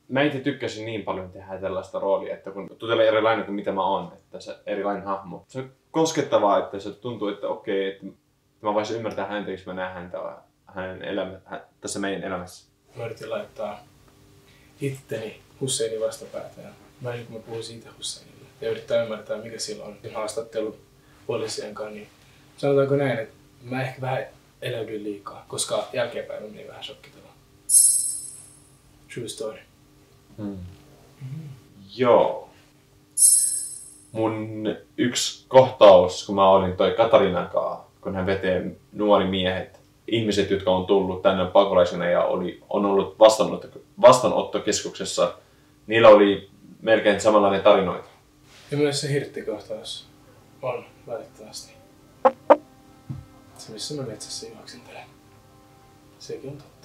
mä itse tykkäsin niin paljon tehdä tällaista roolia, että kun tulee erilainen kuin mitä mä oon, että se erilainen hahmo. Se on koskettavaa, että se tuntuu, että okei, että mä voisin ymmärtää häntä, jos mä näen häntä tässä meidän elämässä. Mä yritin laittaa itteni Husseinin vastapäätä ja välillä kun mä puhun siitä Husseinille ja yrittää ymmärtää mikä sillä on haastattelu poliisien kanssa, niin sanotaanko näin, että mä ehkä vähän eläydyin liikaa, koska jälkeenpäin meni vähän shokkitella. True story. Joo. Mun yksi kohtaus, kun mä olin toi Katarinan kanssa, kun hän vetee nuori miehet, ihmiset, jotka on tullut tänne pakolaisina ja on ollut vastaanottokeskuksessa, niillä oli melkein samanlainen tarinoita. Ja myös se hirttikohtaus on valitettavasti. Se missä mä metsässä juoksentelen. Sekin on totta.